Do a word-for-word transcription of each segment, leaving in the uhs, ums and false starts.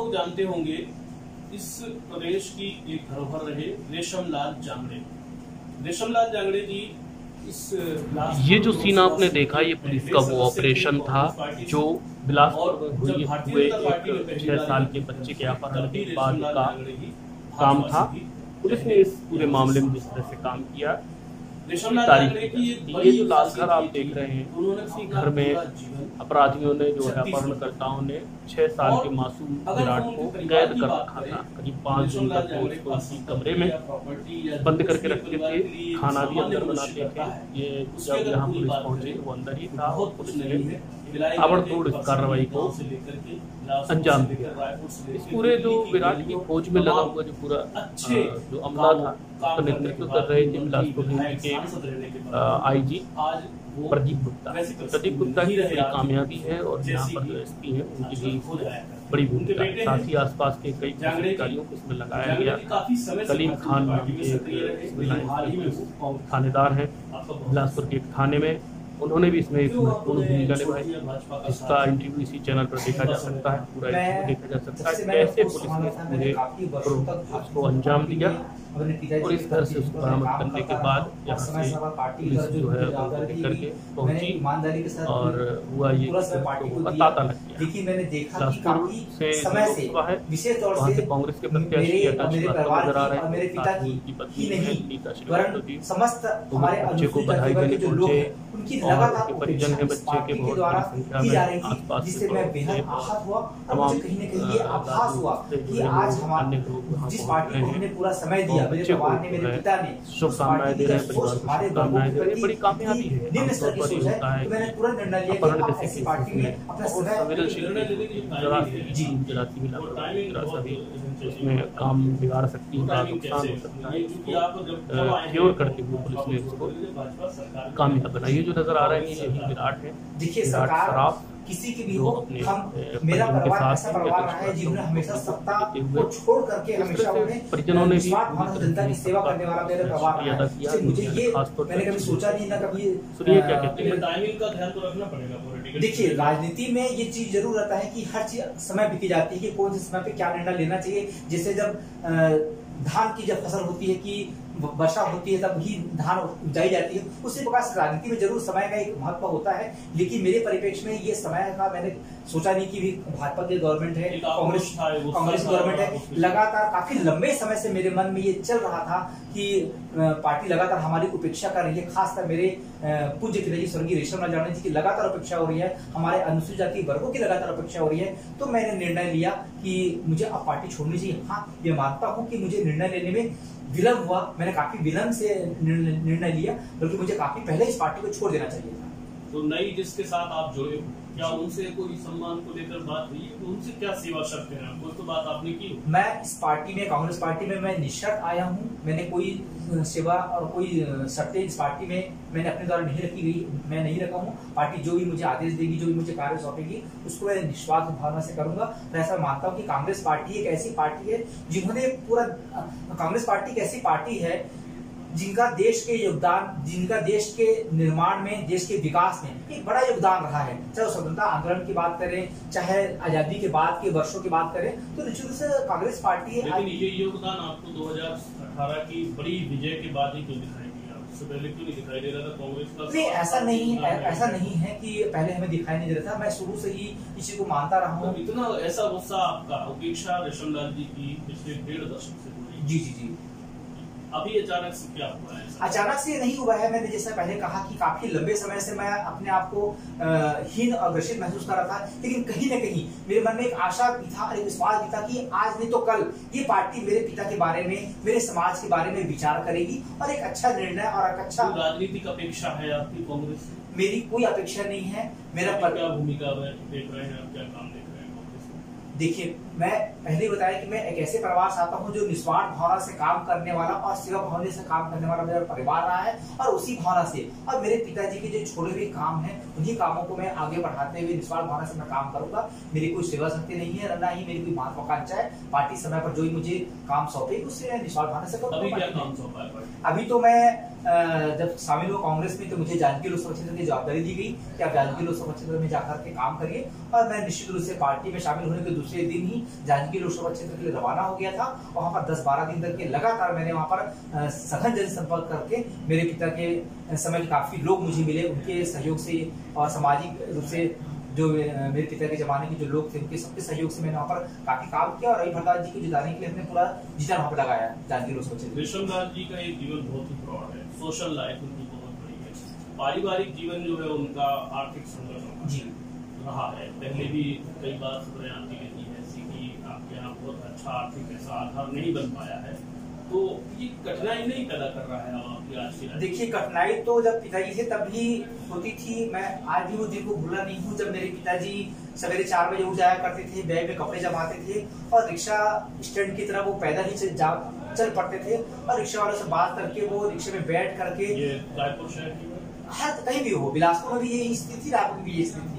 लोग जानते होंगे, इस प्रदेश की एक धरोहर रहे रेशमलाल जांगड़े। रेशमलाल जांगड़े जी इस ये जो सीन आपने देखा, ये पुलिस का वो ऑपरेशन था जो बिलासपुर में हुई हुए एक छह साल के बच्चे के अपहरण के बाद का काम था। पुलिस ने इस पूरे मामले में जिस तरह से काम किया, तारीफ ये जो लाश घर आप देख रहे हैं, उसी घर में अपराधियों ने जो है अपहरणकर्ताओं ने छह साल के मासूम विराट को कैद कर रखा था। करीब पाँच दिन तक वो उसको इसी कमरे में बंद करके रखते थे, खाना भी अंदर बनाते थे। ये जब यहाँ पुलिस पहुंची वो अंदर ही था और पुलिस ने ताबड़तोड़ इस कार्रवाई को अंजाम दिया। इस पूरे जो विराट की खोज में लगा हुआ जो पूरा जो अमला था, उसका नेतृत्व कर रहे थे बिलासपुर के आईजी प्रदीप गुप्ता। प्रदीप गुप्ता की बड़ी कामयाबी है और यहाँ पर जो एसपी है उनकी भी बड़ी भूमिका है। साथ ही आसपास के कई अधिकारियों को इसमें लगाया गया। कलीम खान थानेदार हैं बिलासपुर के एक थाने में, उन्होंने भी इसमें एक महत्वपूर्ण भूमिका निभाई। इसका इंटरव्यू इसी चैनल पर देखा जा सकता है, पूरा इंटरव्यू देखा जा सकता है कैसे पुलिस ने पूरे उसको अंजाम दिया और इस तरह से उसको बरामद करने के बाद यहाँ से पुलिस जो है लेकर के पहुंची और हुआ ये ताता लग गया। बिलासपुर से हुआ है, वहाँ से कांग्रेस के प्रत्याशी नजर आ रहे हैं, साथ ही उनकी पत्नी है नीता श्रीवास्तव जी, तो बच्चे को बधाई देने पहुंचे और उनके परिजन है बच्चे के बहुत बड़ी संख्या में आसपास के तमाम अन्य लोग वहाँ हैं। बच्चे को शुभकामनाएं दे रहे हैं, परिवार को शुभकामनाएं दे रहे हैं। बड़ी कामयाबी है। आमतौर पर ये होता है कि अपहरण जैसे केसेस में बहुत संवेदनशील जरा सी जरा सी भी लापरवाही, जरा सा भी उसमें काम बिगाड़ सकती है, नुकसान हो सकता है। इसको क्योर करते हुए पुलिस ने इसको कामयाब बनाई। ये जो नजर आ रहा है ये विराट है। देखिए सरकार किसी की भी हो, हम मेरा परिवार ऐसा परिवार रहा है जिन्होंने हमेशा सत्ता को छोड़ करके हमेशा परिजनों ने जनता की सेवा करने वाला मेरा परिवार रहा है। मुझे ये मैंने कभी सोचा नहीं ना कभी सुनिए क्या कहते हैं। टाइमिंग का ध्यान तो रखना पड़ेगा। देखिए राजनीति में ये चीज जरूर रहता है कि हर चीज समय बीती जाती है कि कौन से समय पे क्या निर्णय लेना चाहिए। जैसे जब धान की जब फसल होती है कि वर्षा होती है तब ही धान उपजाई जाती है, उसी प्रकार से राजनीति में जरूर समय का एक महत्व होता है। लेकिन मेरे परिप्रेक्ष्य में ये समय का मैंने सोचा नहीं कि भी भाजपा की गवर्नमेंट है, कांग्रेस कांग्रेस गवर्नमेंट है, लगातार काफी लंबे समय से मेरे मन में ये चल रहा था कि पार्टी लगातार हमारी उपेक्षा कर रही है। खासकर मेरे पूज्य पिताजी स्वर्गीय रेशमलाल जांगड़े जी की लगातार उपेक्षा हो रही है, हमारे अनुसूचित जाति वर्गों की लगातार उपेक्षा हो रही है। तो मैंने निर्णय लिया कि मुझे अब पार्टी छोड़नी चाहिए। हाँ, ये मानता हूँ कि मुझे निर्णय लेने में विलंब हुआ, मैंने काफी विलंब से निर्णय लिया, बल्कि मुझे काफी पहले इस पार्टी को छोड़ देना चाहिए था। तो नई जिसके साथ आप जुड़े, क्या उनसे कोई सम्मान को लेकर बात हुई? तो उनसे क्या सेवा शर्त है? कोई तो बात आपने की? मैं इस पार्टी में, कांग्रेस पार्टी में मैं निःशर्त आया हूँ। मैंने कोई सेवा और कोई शर्तें इस पार्टी में मैंने अपने द्वारा नहीं रखी गई, मैं नहीं रखा हूँ। पार्टी जो भी मुझे आदेश देगी, जो भी मुझे कार्य सौंपेगी, उसको मैं निस्वार्थ भावना से करूंगा। मैं ऐसा मानता हूँ कि कांग्रेस पार्टी एक ऐसी पार्टी है जिन्होंने पूरा कांग्रेस पार्टी एक ऐसी पार्टी है जिनका देश के योगदान, जिनका देश के निर्माण में, देश के विकास में एक बड़ा योगदान रहा है। चाहे स्वतंत्रता आंदोलन की बात करें, चाहे आजादी के बाद के वर्षों की बात करें, तो निश्चित रूप से कांग्रेस पार्टी है। लेकिन ये योगदान आपको दो हजार अठारह की बड़ी विजय के बाद ही क्यों दिखाई दिया? उससे पहले क्यों नहीं दिखाई दे रहा था कांग्रेस का? नहीं, ऐसा नहीं है, ऐसा नहीं है कि पहले हमें दिखाई नहीं दे रहा था। मैं शुरू से ही इसी को मानता रहा हूँ। इतना ऐसा गुस्सा आपका, उपेक्षा रेशमलाल जी की पिछले डेढ़ दशक से हुई? जी जी जी। अभी अचानक से क्या हुआ है? अचानक से नहीं हुआ है। मैंने जैसे पहले कहा कि काफी लंबे समय से मैं अपने आप को हीन और ग्रसित महसूस कर रहा था, लेकिन कहीं ना कहीं मेरे मन में एक आशा भी था, एक विश्वास भी था कि आज नहीं तो कल ये पार्टी मेरे पिता के बारे में, मेरे समाज के बारे में विचार करेगी और एक अच्छा निर्णय और एक अच्छा। राजनीतिक अपेक्षा है आपकी कांग्रेस से? मेरी कोई अपेक्षा नहीं है। मेरा क्या भूमिका देख रहे हैं आप, क्या काम देख रहे हैं कांग्रेस में? देखिए, मैं पहले बताया कि मैं एक ऐसे परिवार से आता हूं जो निस्वार्थ भावना से काम करने वाला और सेवा भावना से काम करने वाला मेरा परिवार रहा है, और उसी भावना से और मेरे पिताजी के जो छोड़े हुए काम हैं उन्हीं कामों को मैं आगे बढ़ाते हुए निस्वार्थ भावना से मैं काम करूंगा। मेरी कोई सेवा शक्ति नहीं है, ना ही मेरी कोई महत्वाकांक्षा है। पार्टी समय पर जो ही मुझे काम सौंपेगी उससे मैं निस्वार्थ भावना से करूंगा। अभी क्या काम सौंपा है? अभी तो मैं जब शामिल हुआ कांग्रेस में तो मुझे जांजगीर लोकसभा क्षेत्र की जवाबदारी दी गई कि आप जांजगीर लोकसभा क्षेत्र में जाकर के काम करिए, और मैं निश्चित रूप से पार्टी में शामिल होने के दूसरे दिन ही जांजगीर लोकसभा क्षेत्र के लिए रवाना हो गया था। वहां पर दस बारह दिन तक के लगातार मैंने वहां पर सघन जनसंपर्क करके मेरे पिता के समय के काफी लोग मुझे मिले, उनके सहयोग से और सामाजिक रूप से जो मेरे पिता के जमाने के जो लोग थे उनके सबके सहयोग से मैंने वहाँ पर काफी काम किया, और रवि प्रकाश जी को जिताने के लिए हमने पूरा जीता वहाँ पर लगाया जांजगीर लोकसभा क्षेत्र। रेशम लाल जी का एक जीवन बहुत ही प्रौढ़ है, सोशल लाइफ उनकी बहुत बड़ी है, पारिवारिक जीवन जो है उनका आर्थिक संघर्ष जी रहा है। पहले भी कई बार खबरें आती रहती है ऐसी कि आपके यहाँ बहुत अच्छा आर्थिक ऐसा आधार नहीं बन पाया है, तो ये कठिनाई नहीं पैदा कर रहा है आपकी आज की? देखिए, कठिनाई तो जब पिताजी थे तब भी होती थी। मैं आज भी वो दिन को भूला नहीं हूँ जब मेरे पिताजी सवेरे चार बजे उठ जाया करते थे, बैग में कपड़े जमाते थे और रिक्शा स्टैंड की तरफ वो पैदल ही चल, चल पड़ते थे, और रिक्शा वालों से बात करके वो रिक्शे में बैठ करके, ये रायपुर शहर की हर कहीं भी हो, बिलासपुर में भी यही स्थिति थी, रायपुर में भी यही स्थिति थी।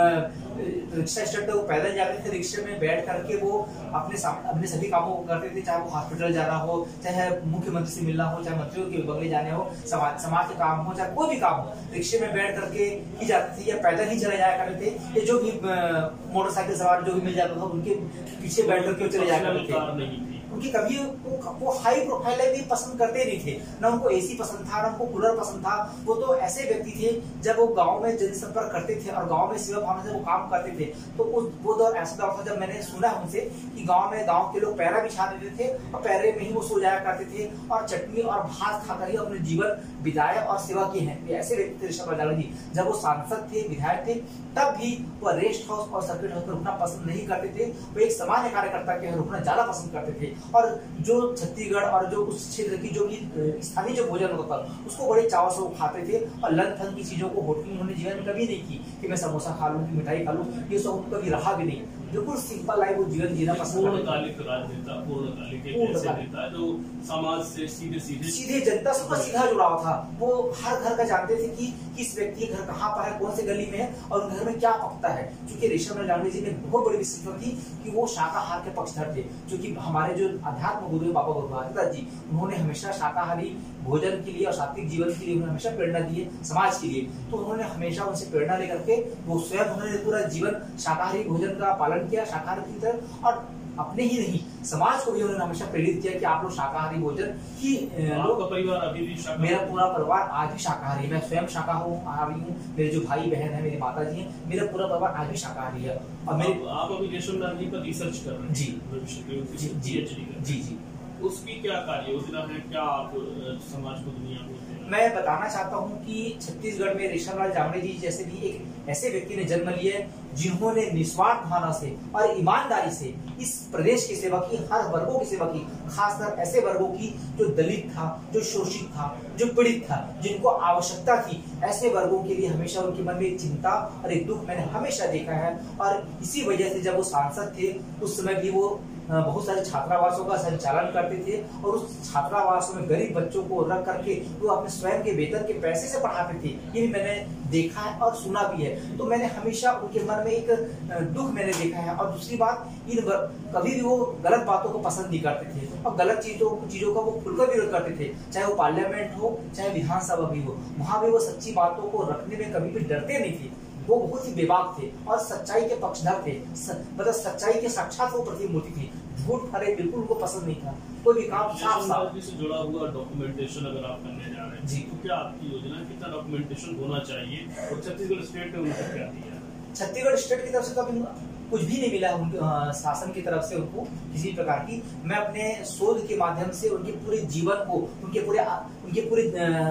रिक्शा स्टैंड वो पैदल जाते थे, रिक्शे में बैठ करके वो अपने अपने सभी कामों को करते थे, चाहे वो हॉस्पिटल जाना हो, चाहे मुख्यमंत्री से मिलना हो, चाहे मंत्रियों के बंगले जाने हो, समाज समाज के काम हो, चाहे कोई भी काम हो, रिक्शे में बैठ करके ही जाते थे या पैदल ही चले जाया करते थे। ये जो भी मोटरसाइकिल सवार जो भी मिल जाता था उनके पीछे बैठ करके चले जाया करते थे। उनकी कभी वो, वो हाई प्रोफाइल भी पसंद करते नहीं थे, ना उनको एसी पसंद था, ना उनको कूलर पसंद था। वो तो ऐसे व्यक्ति थे जब वो गांव में जनसंपर्क करते थे और गांव में सेवा भावना से वो काम करते थे, तो उस वो दौर ऐसा दौर था जब मैंने सुना उनसे कि गांव में गांव के लोग पैरा बिछा देते थे और पैरे में ही वो सो जाया करते थे और चटनी और भात खाकर ही अपने जीवन बिताया और सेवा की है। ऐसे व्यक्ति थे ऋषभ लाल जी। जब वो सांसद थे, विधायक थे, तब भी वो रेस्ट हाउस और सर्किट हाउस पर रुकना पसंद नहीं करते थे। वो एक सामान्य कार्यकर्ता के रुकना ज्यादा पसंद करते थे, और जो छत्तीसगढ़ और जो उस क्षेत्र की जो भी स्थानीय जो भोजन होता था उसको बड़े चाव से वो खाते थे, और लन थन की चीजों को होटल उन्होंने जीवन में कभी नहीं की कि मैं समोसा खा लूं, मिठाई खा लूं, ये सब उनको कभी रहा भी नहीं। बिल्कुल सिंपल लाइफ वो जीवन जीना पसंद करते थे। पूर्णकालिक राजनेता, पूर्णकालिक एक ऐसे नेता जो समाज से सीधे सीधे सीधे जनता से उसका सीधा जुड़ाव था। वो हर घर का जानते थे कि किस व्यक्ति के घर कहाँ पर है, कौन से गली में है और उन घर में क्या पकता है। क्योंकि ऋषभ लाल जी में बहुत बड़ी विशेषता थी कि वो शाकाहार के पक्षधर थे, जो कि हमारे जो अध्यात्म गुरु बाबा गुरुदास जी, उन्होंने हमेशा शाकाहारी भोजन के लिए और सात्विक जीवन के लिए उन्होंने हमेशा प्रेरणा दी है समाज के लिए। तो उन्होंने हमेशा उनसे प्रेरणा लेकर के वो स्वयं उन्होंने पूरा जीवन शाकाहारी भोजन का पालन किया, शाकाहारी की तरह, और अपने ही नहीं समाज को भी उन्होंने हमेशा प्रेरित किया कि आप लोग शाकाहारी भोजन ही। आपका परिवार अभी भी शाकाहारी? मेरा पूरा परिवार आज भी शाकाहारी है। मैं स्वयं शाकाहारी हूँ, मेरे जो भाई बहन है, मेरी माता जी हैं, मेरा पूरा परिवार आज भी शाकाहारी है। और मेरे आप अभी रेशम लाल जी पर रिसर्च कर रहे हैं? जी जी जी जी जी। उसकी क्या कार्य योजना है, क्या आप समाज को, दुनिया को? मैं बताना चाहता हूं कि छत्तीसगढ़ में ऋषभ लाल जांगड़े जी जैसे भी एक ऐसे व्यक्ति ने जन्म लिया है जिन्होंने निस्वार्थ भावना से और ईमानदारी से इस प्रदेश की सेवा की, हर वर्गों की सेवा की, खासकर ऐसे वर्गों की जो दलित था, जो शोषित था, जो पीड़ित था, जिनको आवश्यकता थी, ऐसे वर्गों के लिए हमेशा उनके मन में एक चिंता और एक दुख मैंने हमेशा देखा है। और इसी वजह से जब वो सांसद थे उस समय भी वो बहुत सारे छात्रावासों का संचालन करते थे, और उस छात्रावासों में गरीब बच्चों को रख करके वो अपने स्वयं के वेतन के पैसे से पढ़ाते थे। ये मैंने देखा है और सुना भी है। तो मैंने हमेशा उनके मन में एक दुख मैंने देखा है। और दूसरी बात, इन कभी भी वो गलत बातों को पसंद नहीं करते थे और गलत चीजों चीजों का वो खुलकर विरोध करते थे, चाहे वो पार्लियामेंट हो चाहे विधानसभा भी हो, वहां भी वो सच्ची बातों को रखने में कभी भी डरते नहीं थे। वो बहुत ही बेबाक थे और सच्चाई के पक्षधर थे, मतलब सच्चाई के साक्षात वो प्रतिमूर्ति थी। झूठ फरे बिल्कुल उनको पसंद नहीं था। कोई भी काम साफ साफ से जुड़ा हुआ डॉक्यूमेंटेशन अगर आप करने जा रहे हैं जी, तो क्या आपकी योजना है, कितना डॉक्यूमेंटेशन होना चाहिए, और छत्तीसगढ़ स्टेट ने उनको क्या दिया? छत्तीसगढ़ स्टेट की तरफ से तो अभी कुछ भी नहीं मिला उनके शासन की तरफ से उनको किसी प्रकार की। मैं अपने शोध के माध्यम से उनके पूरे जीवन को, उनके पूरे उनके पूरे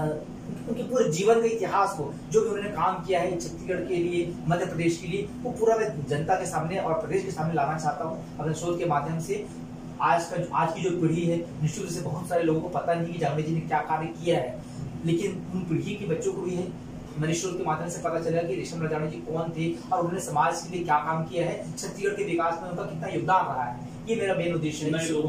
उनके पूरे जीवन के इतिहास को, जो भी उन्होंने काम किया है छत्तीसगढ़ के लिए, मध्य प्रदेश के लिए, वो पूरा मैं जनता के सामने और प्रदेश के सामने लाना चाहता हूँ अपने शोध के माध्यम से। आज का आज की जो पीढ़ी है, निश्चित रूप से बहुत सारे लोगों को पता नहीं कि जांगड़े जी ने क्या कार्य किया है, लेकिन उन पीढ़ी के बच्चों को भी है मेरे शोध के माध्यम से पता चला कि ऋषभ लाल जांगड़े जी कौन थे और उन्होंने समाज के लिए क्या काम किया है, छत्तीसगढ़ के विकास में उनका कितना योगदान रहा है। ये मेरा मेन उद्देश्य है।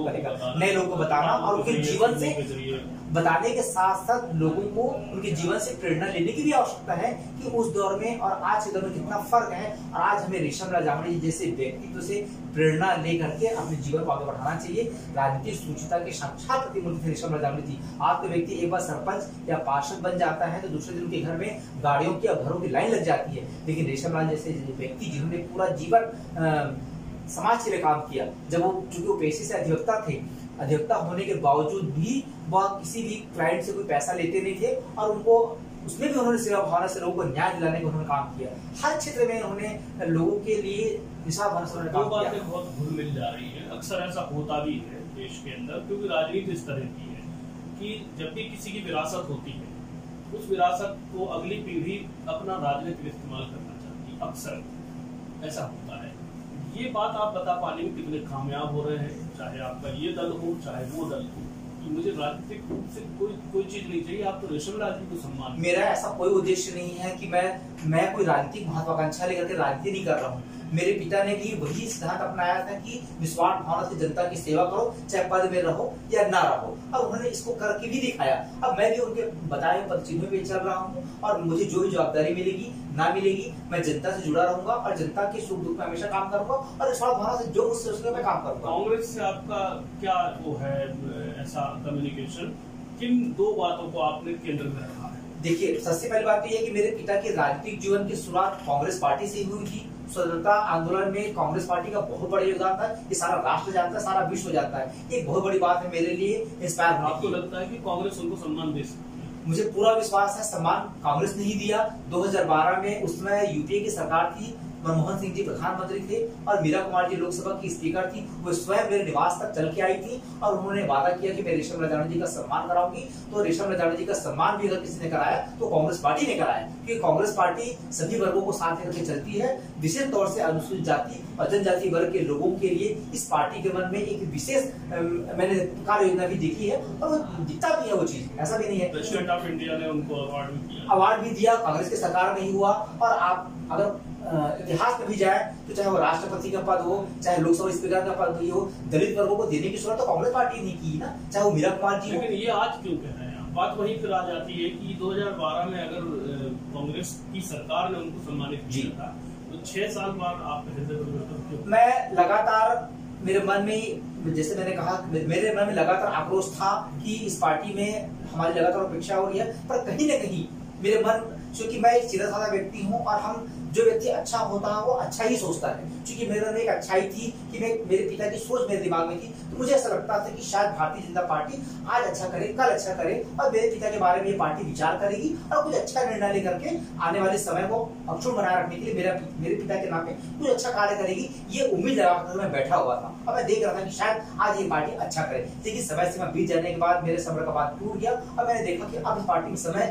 नए लोगों को बताना और उनके जीवन से बताने के साथ साथ लोगों को उनके जीवन से प्रेरणा लेने की भी आवश्यकता है कि उस दौर में और आज के दौर में कितना फर्क है। और आज हमें रेशम लाल जी जैसे व्यक्तित्व से प्रेरणा लेकर के अपने जीवन को आगे बढ़ाना चाहिए। राजनीतिक सूचिता के साक्षात प्रतिमूर्ति थे रेशम लाल जी। आपके व्यक्ति एक बार सरपंच या पार्षद बन जाता है तो दूसरे दिन उनके घर में गाड़ियों की घरों की लाइन लग जाती है, लेकिन रेशम लाल जैसे व्यक्ति जिन्होंने पूरा जीवन समाज के लिए काम किया, जब वो चूंकि वो पेशे से अधिवक्ता थे, अधिवक्ता होने के बावजूद भी वह किसी भी क्लाइंट से कोई पैसा लेते नहीं थे और उनको उसमें भी उन्होंने सेवा भावना से लोगों को न्याय दिलाने का उन्होंने काम किया। हर क्षेत्र में उन्होंने लोगों के लिए निस्वार्थ भावना से उन्होंने काम किया। बहुत घुल मिल जा रही है, अक्सर ऐसा होता भी है देश के अंदर, क्योंकि राजनीति इस तरह की है कि जब भी किसी की विरासत होती है उस विरासत को अगली पीढ़ी अपना राजनीतिक इस्तेमाल करना चाहती है, अक्सर ऐसा होता है। ये बात आप बता पाने में कितने कामयाब हो रहे हैं, चाहे आपका ये दल हो चाहे वो दल हो, कि मुझे राजनीतिक रूप से कोई कोई चीज नहीं चाहिए, आप तो रेशम लाल जी को सम्मान। मेरा ऐसा कोई उद्देश्य नहीं है कि मैं मैं कोई राजनीतिक महत्वाकांक्षा लेकर के राजनीति नहीं कर रहा हूँ। मेरे पिता ने भी वही सिद्धांत अपनाया था कि निस्वार्थ भावना से जनता की सेवा करो, चाहे पद में रहो या ना रहो, और उन्होंने इसको करके भी दिखाया। अब मैं भी उनके बताए पद चिन्हों पे चल रहा हूँ और मुझे जो भी जवाबदारी मिलेगी ना मिलेगी मैं जनता से जुड़ा रहूंगा और जनता के सुख दुख में हमेशा काम करूंगा और निस्वार्थ भावना से जो मुझसे उसके मैं काम करूंगा। कांग्रेस से आपका क्या वो है ऐसा कम्युनिकेशन, किन दो बातों को आपने केंद्र में रखा है? देखिए, सबसे पहली बात तो यह कि मेरे पिता के राजनीतिक जीवन की शुरुआत कांग्रेस पार्टी से ही हुई थी। स्वतंत्रता आंदोलन में कांग्रेस पार्टी का बहुत बड़ा योगदान था, ये सारा राष्ट्र जानता है, सारा विश्व जानता है। ये बहुत बड़ी बात है मेरे लिए इंस्पायर। आपको लगता है कि कांग्रेस उनको सम्मान दे सकती है? मुझे पूरा विश्वास है सम्मान कांग्रेस ने ही दिया। दो हज़ार बारह में उस समय यूपीए की सरकार थी, मनमोहन सिंह जी प्रधानमंत्री थे और मीरा कुमार जी लोकसभा की स्पीकर थी। वो स्वयं मेरे निवास तक चल के आई थी और उन्होंने वादा किया कि मैं रेशम लाल जी का सम्मान कराऊंगी। तो रेशम लाल जी का सम्मान भी अगर किसी ने कराया तो कांग्रेस पार्टी ने कराया, क्योंकि कांग्रेस पार्टी सभी वर्गों को साथ लेकर चलती है। विशेष तौर से अनुसूचित जाति और जनजाति वर्ग के लोगों के लिए इस पार्टी के मन में एक विशेष मैंने कार्य योजना भी देखी है और वो दिखता भी है वो चीज, ऐसा भी नहीं है। प्रेसिडेंट ऑफ इंडिया ने उनको अवार्ड भी दिया अवार्ड भी दिया कांग्रेस की सरकार में ही हुआ। और आप अगर इतिहास में भी जाए तो चाहे वो राष्ट्रपति का पद हो, चाहे लोकसभा स्पीकर का पद हो, दलित वर्गों को देने की शुरुआत तो कांग्रेस पार्टी ने की ना, चाहे वो मीरा कुमार जी। लेकिन ये आज क्यों कह रहे हैं? बात वहीं फिर आ जाती है कि दो हज़ार बारह में अगर कांग्रेस की सरकार ने उनको सम्मानित किया था तो छह साल बाद आप हृदय परिवर्तन क्यों? मैं लगातार मेरे मन में, जैसे मैंने कहा, मेरे मन में लगातार आक्रोश था कि इस पार्टी में हमारी लगातार उपेक्षा हो रही है, पर कहीं ना कहीं मेरे मन, क्योंकि मैं एक सीधा साधा व्यक्ति हूँ और हम जो व्यक्ति अच्छा होता है वो अच्छा ही सोचता है। क्योंकि मेरे में एक अच्छाई थी कि मैं, मेरे पिता की सोच मेरे दिमाग में थी, तो मुझे ऐसा लगता था कि शायद भारतीय जनता पार्टी आज अच्छा करे, कल अच्छा करे और मेरे पिता के बारे में ये पार्टी विचार करेगी और कुछ अच्छा निर्णय लेकर के आने वाले समय को अक्षुण्ण बनाए रखने के लिए मेरा मेरे पिता के नाम पे कुछ अच्छा कार्य करेगी। ये उम्मीद लगाकर मैं बैठा हुआ था और मैं देख रहा था कि शायद आज ये पार्टी अच्छा करे। लेकिन समय सीमा बीत जाने के बाद मेरे सब्र का बात टूट गया और मैंने देखा कि अब इस पार्टी में समय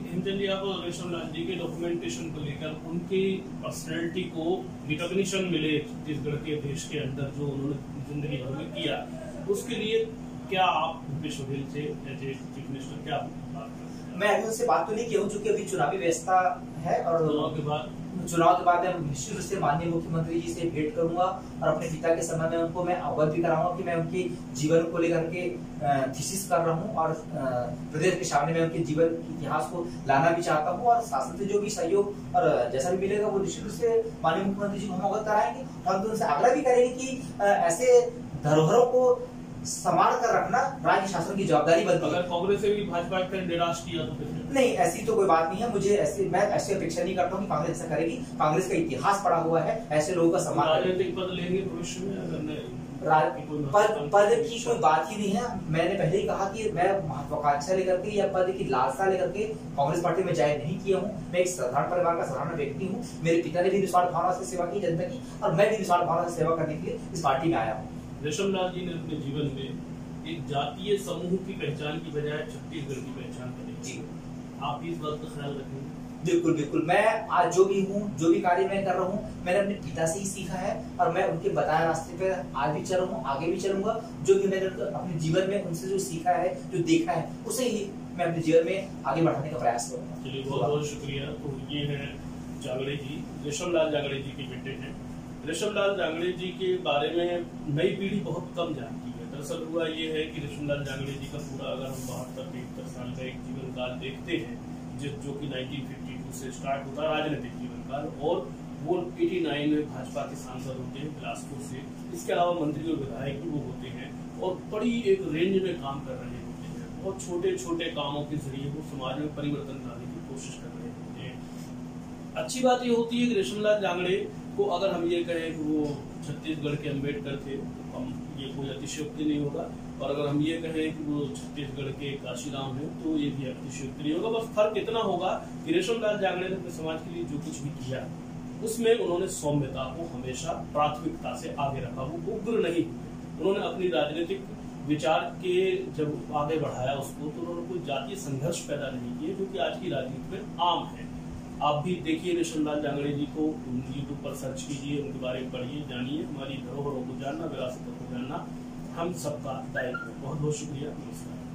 रेशम लाल जी के डॉक्यूमेंटेशन को लेकर उनकी पर्सनैलिटी को रिकॉग्निशन मिले छत्तीसगढ़ के देश के अंदर जो उन्होंने जिंदगी भर में किया, उसके लिए क्या आप भूपेश बघेल से एज ए चीफ मिनिस्टर क्या बात करें? मैं अभी उनसे बात तो नहीं की हूँ, चूंकि अभी चुनावी व्यवस्था है और चुनाव के बाद चुनाव के बाद मैं निश्चित रूप से माननीय मुख्यमंत्री जी से भेंट करूंगा और अपने पिता के संबंध में उनको मैं अवगत भी कराऊंगा कि मैं उनके जीवन को लेकर के थीसिस कर रहा हूं और प्रदेश के सामने मैं उनके जीवन इतिहास को लाना भी चाहता हूं और शासन से जो भी सहयोग और जैसा भी मिलेगा वो निश्चित रूप से माननीय मुख्यमंत्री जी को हम अवगत कराएंगे। हम उनसे आग्रह भी करेंगे कि ऐसे धरोहरों को संभाल कर रखना राज्य शासन की जवाबदारी बनती है। अगर कांग्रेस से भी भाजपा का निराश किया तो नहीं, ऐसी तो कोई बात नहीं है। मुझे ऐसी मैं ऐसी अपेक्षा नहीं करता हूँ कि कांग्रेस ऐसा करेगी। कांग्रेस का इतिहास पड़ा हुआ है, ऐसे लोगों का सम्मान। राजनीतिक पद लेंगे भविष्य में अगर पद पद की कोई बात ही नहीं है। मैंने पहले ही कहा कि मैं महत्वाकांक्षा लेकर के या पद की लालसा लेकर के कांग्रेस पार्टी में ज्वाइन नहीं किया हूँ। मैं एक साधारण परिवार का साधारण व्यक्ति हूँ। मेरे पिता ने भी निस्वार्थ भावना से सेवा की जनता की और मैं भी निस्वार्थ भावना से सेवा करने के लिए इस पार्टी में आया हूँ। रेशम लाल जी ने अपने जीवन में एक जातीय समूह की पहचान की बजाय छत्तीसगढ़ की पहचान करी। जी, आप इस बात का ख्याल रखेंगे? बिल्कुल बिल्कुल। मैं आज जो भी हूँ, जो भी कार्य मैं कर रहा हूँ, मैंने अपने पिता से ही सीखा है और मैं उनके बताए रास्ते पे आज भी चल रहा हूँ, आगे भी चलूंगा। जो भी मैंने अपने जीवन में उनसे जो सीखा है, जो देखा है, उसे ही मैं अपने जीवन में आगे बढ़ाने का प्रयास करूंगा। चलिए, बहुत बहुत शुक्रिया। तो ये है जागड़े जी, रेशम लाल जागड़े जी के बेटे हैं। रेशमलाल जांगड़े जी के बारे में नई पीढ़ी बहुत कम जानती है। दरअसल हुआ ये है कि रेशमलाल जांगड़े जी का पूरा अगर हम बहत्तर तिहत्तर साल का एक जीवन काल देखते हैं, जो जो कि नाइनटीन फिफ्टी टू से स्टार्ट होता है राजनीतिक जीवन काल, और वो नवासी में भाजपा के सांसद होते हैं बिलासपुर से। इसके अलावा मंत्री और विधायक भी वो होते हैं और बड़ी एक रेंज में काम कर रहे होते हैं। बहुत छोटे छोटे कामों के जरिए वो समाज में परिवर्तन लाने की कोशिश कर रहे होते हैं। अच्छी बात ये होती है कि रेशमलाल जांगड़े को अगर हम ये कहें कि वो छत्तीसगढ़ के अम्बेडकर थे, तो हम ये कोई अतिशयोक्ति नहीं होगा, और अगर हम ये कहें कि वो छत्तीसगढ़ के काशीराम है तो ये भी अतिशयोक्ति नहीं होगा। बस फर्क इतना होगा कि रेशमलाल जांगड़े ने अपने समाज के लिए जो कुछ भी किया उसमें उन्होंने सौम्यता को हमेशा प्राथमिकता से आगे रखा। वो उग्र नहीं, उन्होंने अपनी राजनीतिक विचार के जब आगे बढ़ाया उसको, तो उन्होंने कोई जातीय संघर्ष पैदा नहीं किए, जो कि आज की राजनीति में आम है। आप भी देखिए रेशमलाल जांगड़े जी को यूट्यूब पर सर्च कीजिए, उनके बारे में पढ़िए, जानिए। हमारी धरोहरों को जानना, विरासतों को जानना हम सबका दायित्व है। बहुत बहुत शुक्रिया, नमस्कार।